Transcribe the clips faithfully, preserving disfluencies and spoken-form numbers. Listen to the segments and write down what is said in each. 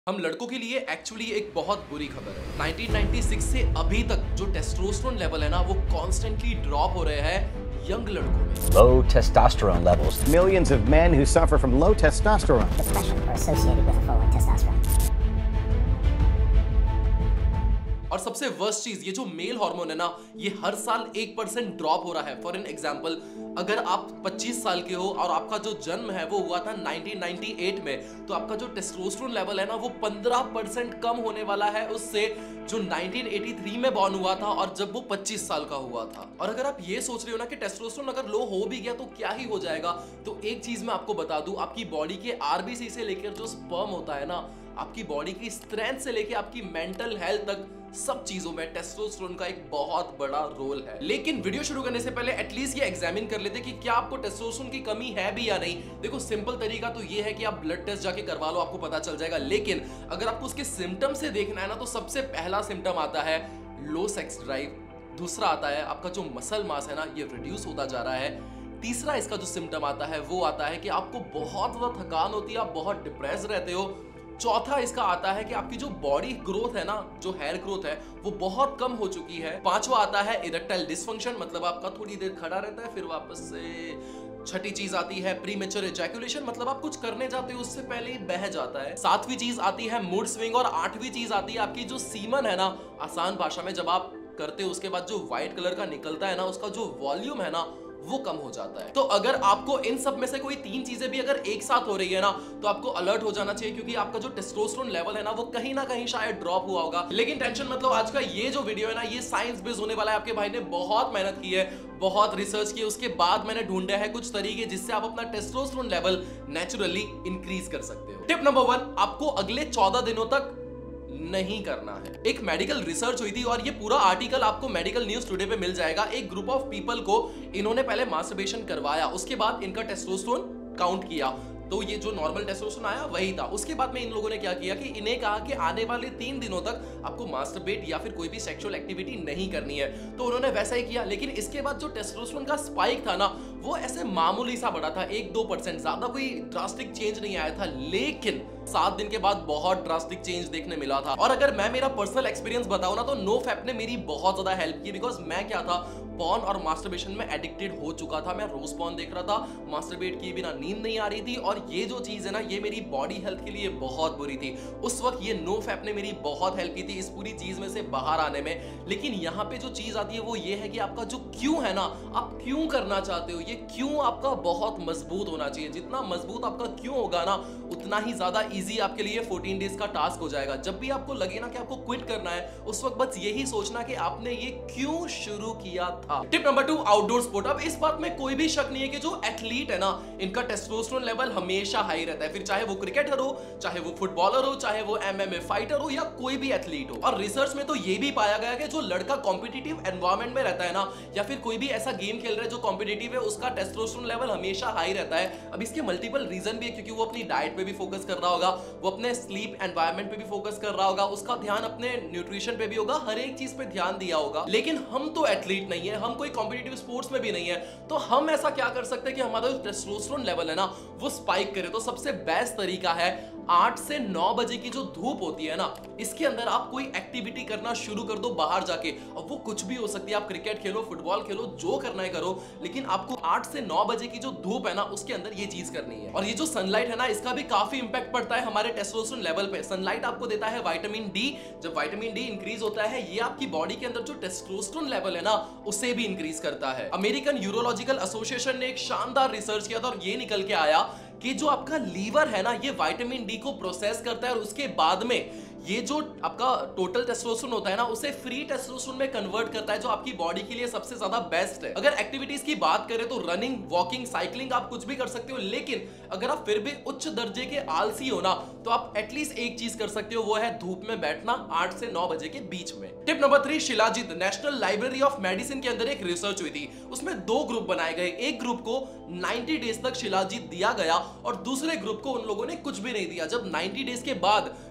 हम लड़कों के लिए एक्चुअली एक बहुत बुरी खबर है। नाइनटीन नाइंटी सिक्स से अभी तक जो टेस्टोस्टेरोन लेवल है ना वो कॉन्स्टेंटली ड्रॉप हो रहे हैं यंग लड़कों में। Low testosterone levels. Millions of men who suffer from low testosterone. Depression are associated with a fall in testosterone. और सबसे वर्स्ट चीज, ये जो मेल हार्मोन है ना ये हर साल एक परसेंट ड्रॉप हो रहा है। फॉर एन एग्जांपल, अगर आप पच्चीस साल के हो और आपका जो जन्म है वो हुआ था नाइनटीन नाइंटी एट में, तो आपका जो टेस्टोस्टेरोन लेवल है ना वो पंद्रह परसेंट कम होने वाला है उससे जो नाइनटीन एटी थ्री में बॉर्न हुआ था और जब वो पच्चीस साल का हुआ था। और अगर आप ये सोच रहे हो ना कि टेस्टोस्टेरोन अगर लो हो भी गया तो क्या ही हो जाएगा, तो एक चीज मैं आपको बता दूं, आपकी बॉडी के आरबीसी से लेकर जो स्पर्म होता है ना, आपकी बॉडी की स्ट्रेंथ से लेकर आपकी मेंटल हेल्थ तक सब चीजों में टेस्टोस्टेरोन का एक बहुत बड़ा रोल है। लेकिन वीडियो शुरू करने से पहले एटलीस्ट ये एग्जामिन कर लेते कि क्या आपको टेस्टोस्टेरोन की कमी है भी या नहीं। देखो, सिंपल तरीका तो ये है कि आप ब्लड टेस्ट जाके करवा लो, आपको पता चल जाएगा। लेकिन अगर आपको उसके सिम्टम से देखना है ना, तो सबसे पहला सिम्टम आता है लो सेक्स ड्राइव, दूसरा आता है आपका जो मसल मास है ना ये रिड्यूस होता जा रहा है, तीसरा इसका जो सिम्टम आता है वो आता है कि आपको बहुत ज्यादा थकान होती है, आप बहुत डिप्रेस रहते हो, चौथा इसका आता है कि आपकी जो बॉडी ग्रोथ है ना, जो हेयर ग्रोथ है वो बहुत कम हो चुकी है, पांचवा आता है इरेक्टाइल डिसफंक्शन, मतलब आपका थोड़ी देर खड़ा रहता है फिर वापस से, छठी चीज आती है प्रीमेच्योर इजैकुलेशन, मतलब आप कुछ करने जाते हो उससे पहले ही बह जाता है, सातवीं चीज आती है मूड स्विंग, और आठवीं चीज आती है आपकी जो सीमन है ना, आसान भाषा में जब आप करते हो उसके बाद जो व्हाइट कलर का निकलता है ना, उसका जो वॉल्यूम है ना वो कम हो जाता है। तो अगर आपको इन सब में से कोई तीन चीजें भी अगर एक साथ हो रही है ना, तो आपको अलर्ट हो जाना चाहिए, क्योंकि आपका जो टेस्टोस्टेरोन लेवल है ना वो कहीं ना कहीं शायद ड्रॉप हुआ होगा। लेकिन टेंशन मतलब आज का ये जो वीडियो है ना ये साइंस बेस्ड होने वाला है। आपके भाई ने बहुत मेहनत की है, बहुत रिसर्च की, उसके बाद मैंने ढूंढे हैं कुछ तरीके जिससे आप अपना टेस्टोस्टेरोन लेवल नेचुरली इंक्रीज कर सकते हो। टिप नंबर वन, आपको अगले चौदह दिनों तक नहीं करना है। एक मेडिकल रिसर्च हुई थी और ये पूरा आर्टिकल आपको मेडिकल न्यूज टुडे पे मिल जाएगा। एक ग्रुप ऑफ पीपल को इन्होंने पहले मास्टरबेशन करवाया, उसके बाद इनका टेस्टोस्टेरोन काउंट किया, तो ये जो नॉर्मल टेस्टोस्टेरोन आया वही था। उसके बाद में इन लोगों ने क्या किया कि इन्हें कहा कि आने वाले तीन दिनों तक आपको मास्टरबेट या फिर कोई भी सेक्सुअल एक्टिविटी नहीं करनी है, तो उन्होंने वैसा ही किया। लेकिन इसके बाद जो टेस्टोस्टेरोन का स्पाइक था ना वो ऐसे मामूली सा बढ़ा था, एक दो परसेंट, ज्यादा कोई ड्रास्टिक चेंज नहीं आया था। लेकिन सात दिन के बाद बहुत ड्रास्टिक चेंज देखने मिला था। और अगर मैं मेरा पर्सनल एक्सपीरियंस बताऊं ना, तो नो फैप ने मेरी बहुत ज्यादा हेल्प की, बिकॉज मैं क्या था, पॉर्न और मास्टरबेशन में एडिक्टेड हो चुका था। मैं रोज पॉर्न देख रहा था, मास्टरबेट किए बिना नींद नहीं आ रही थी, और ये जो चीज है ना ये मेरी बॉडी हेल्थ के लिए बहुत बुरी थी। उस वक्त ये नो फैप ने मेरी बहुत हेल्प की थी इस पूरी चीज में से बाहर आने में। लेकिन यहाँ पे जो चीज आती है वो ये है कि आपका जो क्यों है ना, आप क्यों करना चाहते हो, ये क्यों आपका बहुत मजबूत होना चाहिए। जितना मजबूत आपका क्यों होगा ना, उतना ही ज्यादा इजी आपके लिए फोर्टीन डेज का टास्क हो जाएगा। जब भी आपको लगे ना कि आपको क्विट करना है, उस वक्त बस यही सोचना कि आपने ये क्यों शुरू किया था। Tip number two, outdoor sport. अब इस बात में कोई भी शक नहीं है कि जो एथलीट है ना इनका टेस्टोस्टेरोन लेवल हमेशा हाई रहता है, फिर चाहे वो क्रिकेटर हो, चाहे वो फुटबॉलर हो, चाहे वो एमएमए फाइटर हो, या कोई भी एथलीट हो। और रिसर्च में तो ये भी पाया गया कि जो लड़का कॉम्पिटिटिव एनवायरमेंट में रहता है ना, या फिर कोई भी ऐसा गेम खेल रहा है जो कॉम्पिटिटिव है, उसका टेस्टोस्टेरोन लेवल हमेशा हाई रहता है। अब इसके मल्टीपल रीजन भी है, क्योंकि वो अपनी डाइट पे भी फोकस कर रहा होगा, वो अपने स्लीप एनवायरनमेंट पे भी फोकस कर रहा होगा, उसका ध्यान अपने न्यूट्रिशन पे भी होगा, हर एक चीज पे ध्यान दिया होगा। लेकिन हम तो एथलीट नहीं है, हम कोई कॉम्पिटिटिव स्पोर्ट्स में भी नहीं है, तो हम ऐसा क्या कर सकते हैं कि हमारा जो टेस्टोस्टेरोन लेवल है ना वो स्पाइक करे। तो सबसे बेस्ट तरीका है आठ से नौ बजे की जो धूप होती है ना, इसके अंदर आप कोई एक्टिविटी करना शुरू कर दो बाहर जाके। अब वो कुछ भी हो सकती है, आप क्रिकेट खेलो, फुटबॉल खेलो, जो करना है करो, लेकिन आपको आठ से नौ बजे की जो धूप है ना उसके अंदर ये चीज करनी है। और ये जो सनलाइट है ना इसका भी काफी इंपैक्ट पड़ता है हमारे टेस्टोस्टेरोन लेवल पे। सनलाइट आपको देता है विटामिन डी, जब विटामिन डी इंक्रीज होता है ये आपकी बॉडी के अंदर जो टेस्टोस्टेरोन लेवल है ना उसे भी इंक्रीज करता है। अमेरिकन यूरोलॉजिकल एसोसिएशन ने एक शानदार रिसर्च किया था और ये निकल के आया कि जो आपका लीवर है ना ये विटामिन डी को प्रोसेस करता है, और उसके बाद में ये जो आपका टोटल टेस्टोस्टेरोन होता है ना उसे फ्री टेस्टोस्टेरोन में कन्वर्ट करता है, जो आपकी बॉडी के लिए सबसे ज्यादा बेस्ट है। अगर एक्टिविटीज की बात करें तो रनिंग, वॉकिंग, साइकिलिंग आप कुछ भी कर सकते हो, लेकिन अगर आप फिर भी उच्च दर्जे के आलसी हो ना, तो आप एटलीस्ट एक चीज कर सकते हो, वो है धूप में बैठना आठ से नौ बजे के बीच में। Tip number three, shilajit national library of medicine के अंदर एक रिसर्च हुई थी, उसमें दो ग्रुप बनाए गए। एक ग्रुप को नाइंटी डेज तक शिलाजीत दिया गया और दूसरे ग्रुप को उन लोगों ने कुछ भी नहीं दिया। जब नाइंटी डेज के बाद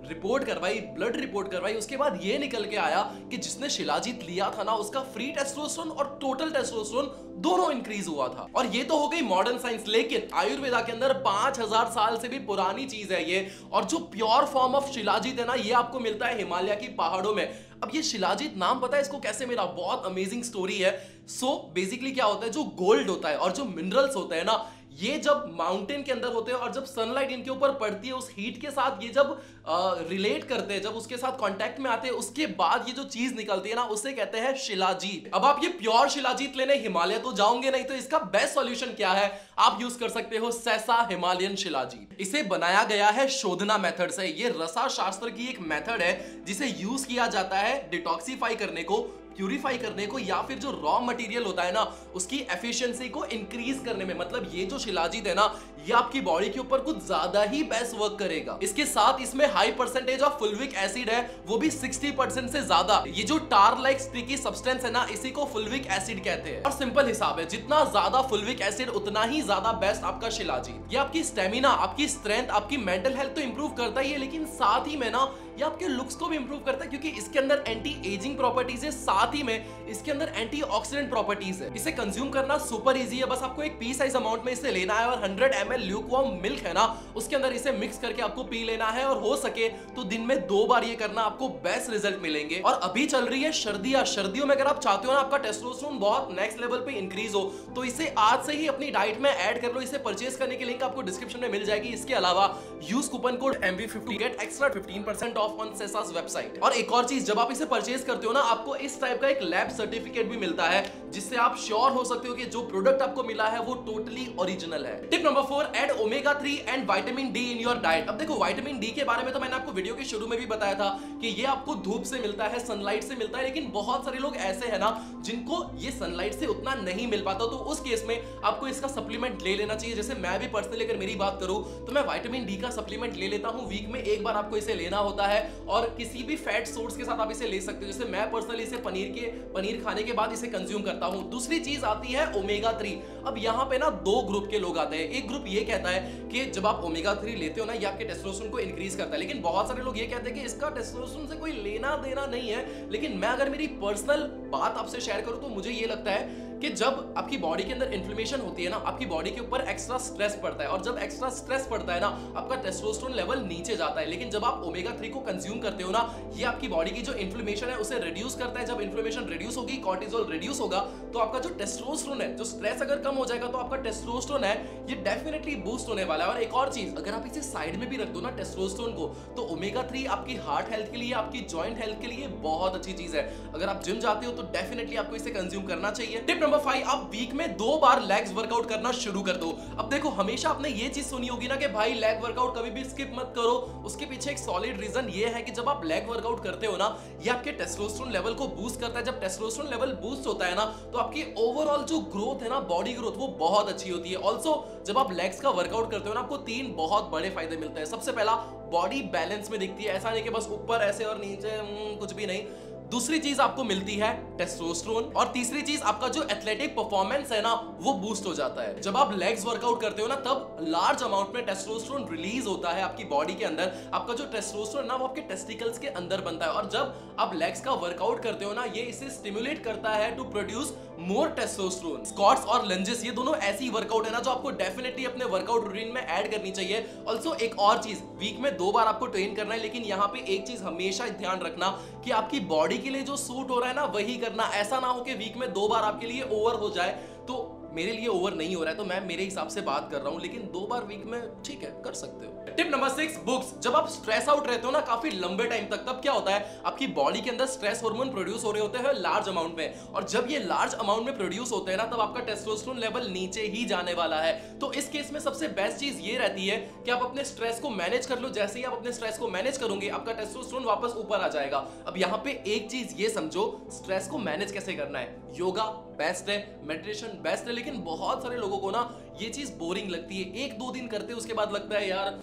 रिपोर्ट करवाई, ब्लड रिपोर्ट करवाई, उसके बाद ये निकल के आया कि जिसने शिलाजीत लिया था ना उसका फ्री टेस्टोस्टेरोन और टोटल टेस्टोस्टेरोन दोनों इंक्रीज हुआ था। और ये तो हो गई मॉडर्न साइंस, लेकिन आयुर्वेदा के अंदर पांच हजार साल से भी पुरानी चीज है ये। और जो प्योर फॉर्म ऑफ शिलाजीत है ना, ये आपको मिलता है हिमालय की पहाड़ों में। अब ये शिलाजीत नाम पता है इसको कैसे मिला? बहुत अमेजिंग स्टोरी है। सो so, बेसिकली क्या होता है, जो गोल्ड होता है और जो मिनरल्स होते हैं ना, ये जब माउंटेन के अंदर होते हैं और जब सनलाइट इनके ऊपर पड़ती है, उस हीट के साथ ये जब रिलेट करते हैं, जब उसके साथ कांटेक्ट में आते हैं, उसके बाद ये जो चीज निकलती है ना, उसे कहते हैं शिलाजीत। अब आप ये प्योर शिलाजीत लेने हिमालय तो जाओगे नहीं, तो इसका बेस्ट सॉल्यूशन क्या है? आप यूज कर सकते हो सेसा हिमालयन शिलाजीत। इसे बनाया गया है शोधना मेथड से। ये रसा शास्त्र की एक मेथड है जिसे यूज किया जाता है डिटॉक्सिफाई करने को, प्यूरिफाई करने को, या फिर जो रॉ मटेरियल होता है ना उसकी एफिशिएंसी को इंक्रीज करने में। मतलब ये जो शिलाजीत है ना, ये आपकी बॉडी के ऊपर कुछ ज्यादा ही बेस्ट वर्क करेगा। इसके साथ इसमें high percentage of fulvic acid है, वो भी साठ परसेंट से ज्यादा। ये जो टार लाइक स्टिकी सब्सटेंस है ना, इसी को फुल्विक एसिड कहते हैं। और सिंपल हिसाब है, जितना ज्यादा फुल्विक एसिड उतना ही ज्यादा बेस्ट आपका शिलाजीत। ये आपकी स्टेमिना, आपकी स्ट्रेंथ, आपकी मेंटल हेल्थ तो इंप्रूव करता ही है, लेकिन साथ ही में ना ये आपके लुक्स को भी इंप्रूव करता है, क्योंकि इसके अंदर एंटी एजिंग प्रॉपर्टीज है, साथ ही में इसके अंदर एंटीऑक्सीडेंट प्रॉपर्टीज है। इसे कंज्यूम करना सुपर इजी है, बस आपको एक पी साइज अमाउंट में इसे लेना है और hundred M L lukewarm milk है ना, उसके अंदर इसे मिक्स करके आपको पी लेना है। और हो सके तो दिन में दो बार ये करना, आपको बेस्ट रिजल्ट मिलेंगे। और अभी चल रही है सर्दियां, सर्दियों में अगर आप चाहते हो ना आपका टेस्टोस्टेरोन बहुत नेक्स्ट लेवल पे इंक्रीज हो, तो इसे आज से ही अपनी डाइट में ऐड कर लो। इसे परचेज करने की लिंक आपको डिस्क्रिप्शन में मिल जाएगी। इसके अलावा use coupon code M V fifty get extra fifteen percent off on Sesas website. और एक और चीज, जब आप इसे परचेज करते हो ना, आपको इस टाइप का एक लैब सर्टिफिकेट भी मिलता है, जिससे आप श्योर हो सकते हो कि जो प्रोडक्ट आपको मिला है वो टोटली ओरिजिनल है। Tip number four, add omega three and vitamin D in your diet. अब देखो, विटामिन डी के बारे में तो मैंने आपको वीडियो के शुरू में भी बताया था कि ये आपको धूप से मिलता है, सनलाइट से मिलता है, लेकिन बहुत सारे लोग ऐसे हैं ना जिनको ये सनलाइट से उतना नहीं मिल पाता, तो उस केस में आपको इसका सप्लीमेंट ले लेना चाहिए। जैसे मैं भी पर्सनली अगर मेरी बात करूं तो मैं विटामिन डी का सप्लीमेंट ले लेता हूं, वीक में एक बार आपको इसे लेना होता है। और किसी भी फैट सोर्स के साथ आप इसे ले सकते हो, जैसे मैं पर्सनली इसे पनीर के पनीर खाने के बाद इसे कंज्यूम करता हूं। दूसरी चीज आती है ओमेगा थ्री। अब यहाँ पे ना दो ग्रुप के लोग आते हैं। एक ग्रुप ये कहता है कि जब आप ओमेगा थ्री लेते हो ना, ये आपके टेस्टोस्टेरोन को इंक्रीज करता है, लेकिन बहुत सारे लोग ये कहते हैं कि इसका टेस्टोस्टेरोन से कोई लेना देना नहीं है। लेकिन मैं अगर मेरी पर्सनल बात आपसे शेयर करूं तो मुझे ये लगता है कि जब आपकी बॉडी के अंदर इन्फ्लेमेशन होती है ना, आपकी बॉडी के ऊपर एक्स्ट्रा स्ट्रेस पड़ता है, और जब एक्स्ट्रा स्ट्रेस पड़ता है ना, आपका टेस्टोस्टेरोन लेवल नीचे जाता है। लेकिन जब आप ओमेगा थ्री को कंज्यूम करते हो ना, ये आपकी बॉडी की जो इन्फ्लेमेशन है उसे रिड्यूस करता है। जब इन्फ्लेमेशन रिड्यूस होगी, कॉर्टिसोल रिड्यूस होगा, तो आपका जो टेस्टोस्टेरोन है, जो स्ट्रेस अगर कम हो जाएगा, तो आपका टेस्टोस्टेरोन है ये डेफिनेटली बूस्ट होने वाला है। और एक और चीज, अगर आप इसे साइड में भी रख दो ना टेस्टोस्टेरोन को, तो ओमेगा थ्री आपकी हार्ट हेल्थ के लिए, आपकी जॉइंट हेल्थ के लिए बहुत अच्छी चीज है। अगर आप जिम जाते हो तो डेफिनेटली आपको इसे कंज्यूम करना चाहिए। टिप नंबर फाइव, आप वीक में दो बार लेग्स वर्कआउट करना शुरू कर दो। अब देखो, हमेशा आपने ये चीज सुनी होगी ना कि भाई लेग वर्कआउट कभी भी स्किप मत करो। उसके पीछे एक सॉलिड रीजन ये है कि जब आप लेग वर्कआउट करते हो ना, ये आपके टेस्टोस्टेरोन लेवल को बूस्ट करता है। जब टेस्टोस्टेरोन लेवल बूस्ट होता है ना, तो आपकी ओवरऑल जो ग्रोथ है ना, बॉडी ग्रोथ, वो बहुत अच्छी होती है। ऑल्सो जब आप लेग्स का वर्कआउट करते हो ना, आपको तीन बहुत बड़े फायदे मिलते हैं। सबसे पहला, बॉडी बैलेंस में दिखती है, ऐसा नहीं कि बस ऊपर ऐसे और नीचे कुछ भी नहीं। दूसरी चीज आपको मिलती है टेस्टोस्टेरोन, और तीसरी चीज आपका जो एथलेटिक परफॉर्मेंस है ना, वो बूस्ट हो जाता है। जब आप लेग्स वर्कआउट करते हो ना, तब लार्ज अमाउंट में टेस्टोस्टेरोन रिलीज होता है आपकी बॉडी के अंदर। आपका जो टेस्टोस्टेरोन ना, वो आपके टेस्टिकल्स के अंदर बनता है, और जब आप लेग्स का वर्कआउट करते हो ना, ये इसे स्टिमुलेट करता है to produce more testosterone. Squats और लंजेस, ये दोनों ऐसी वर्कआउट है ना जो आपको डेफिनेटली अपने वर्कआउट रूटीन में ऐड करनी चाहिए। ऑल्सो एक और चीज, वीक में दो बार आपको ट्रेन करना है, लेकिन यहाँ पे एक चीज हमेशा ध्यान रखना कि आपकी बॉडी के लिए जो सूट हो रहा है ना, वही करना। ऐसा ना हो कि वीक में दो बार आपके लिए ओवर हो जाए। तो मेरे लिए ओवर नहीं हो रहा है, तो मैं मेरे हिसाब से बात कर रहा हूं, लेकिन दो बार वीक में ठीक है, कर सकते हो। Tip number six, books. जब आप स्ट्रेस आउट रहते हो ना काफी लंबे टाइम तक, तब क्या होता है, आपकी बॉडी के अंदर स्ट्रेस हार्मोन प्रोड्यूस हो रहे होते हैं लार्ज अमाउंट में, और जब ये लार्ज अमाउंट में प्रोड्यूस होते हैं ना, तब आपका टेस्टोस्टेरोन लेवल नीचे ही जाने वाला है। तो इस केस में सबसे बेस्ट चीज ये रहती है कि आप अपने स्ट्रेस को मैनेज कर लो। जैसे ही आप अपने स्ट्रेस को मैनेज करोगे, आपका टेस्टोस्टेरोन वापस ऊपर आ जाएगा। अब यहाँ पे एक चीज ये समझो, स्ट्रेस को मैनेज कैसे करना है। योगा बेस्ट है, मेडिटेशन बेस्ट है, लेकिन बहुत सारे लोगों को ना ये चीज बोरिंग लगती है। एक दो दिन करते उसके बाद लगता है यार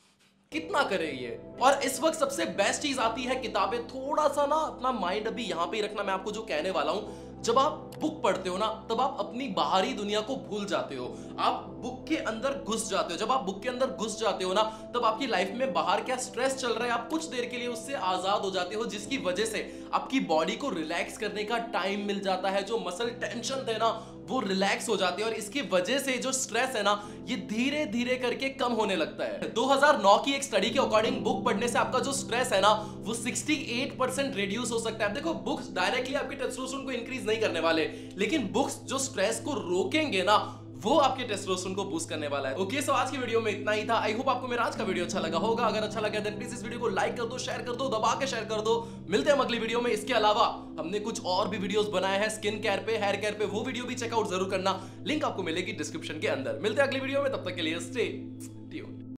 कितना करे ये। और इस वक्त सबसे बेस्ट चीज आती है किताबें। थोड़ा सा ना अपना माइंड अभी यहाँ पे ही रखना, मैं आपको जो कहने वाला हूँ जब आप बुक पढ़ते हो ना, तब आप अपनी बाहरी दुनिया को भूल जाते हो, आप बुक के अंदर घुस जाते हो। जब आप बुक के अंदर घुस जाते हो ना, तब आपकी लाइफ में बाहर क्या स्ट्रेस चल रहा है, आप कुछ देर के लिए उससे आजाद हो जाते हो, जिसकी वजह से आपकी बॉडी को रिलैक्स करने का टाइम मिल जाता है। जो मसल टेंशन थे ना, वो रिलैक्स हो जाते हैं और इसकी वजह से जो स्ट्रेस है ना, ये धीरे धीरे करके कम होने लगता है। दो हज़ार नौ की एक स्टडी के अकॉर्डिंग बुक पढ़ने से आपका जो स्ट्रेस है ना, वो अड़सठ परसेंट रिड्यूस हो सकता है। देखो, बुक्स डायरेक्टली आपके टेस्टोस्टेरोन को इंक्रीज नहीं करने वाले, लेकिन बुक्स जो स्ट्रेस को रोकेंगे ना, वो आपके टेस्टोस्टेरोन को बूस्ट करने वाला है। ओके, सो आज की वीडियो में इतना ही था। आई होप आपको मेरा आज का वीडियो अच्छा लगा होगा। अगर अच्छा लगा देन प्लीज इस वीडियो को लाइक कर दो, शेयर कर दो, दबा के शेयर कर दो। मिलते हैं अगली वीडियो में। इसके अलावा हमने कुछ और भी वीडियोस बनाए हैं स्किन केयर पे, हेयर केयर पे, वो वीडियो भी चेकआउट जरूर करना। लिंक आपको मिलेगी डिस्क्रिप्शन के अंदर। मिलते हैं अगली वीडियो में, तब तक के लिए स्टे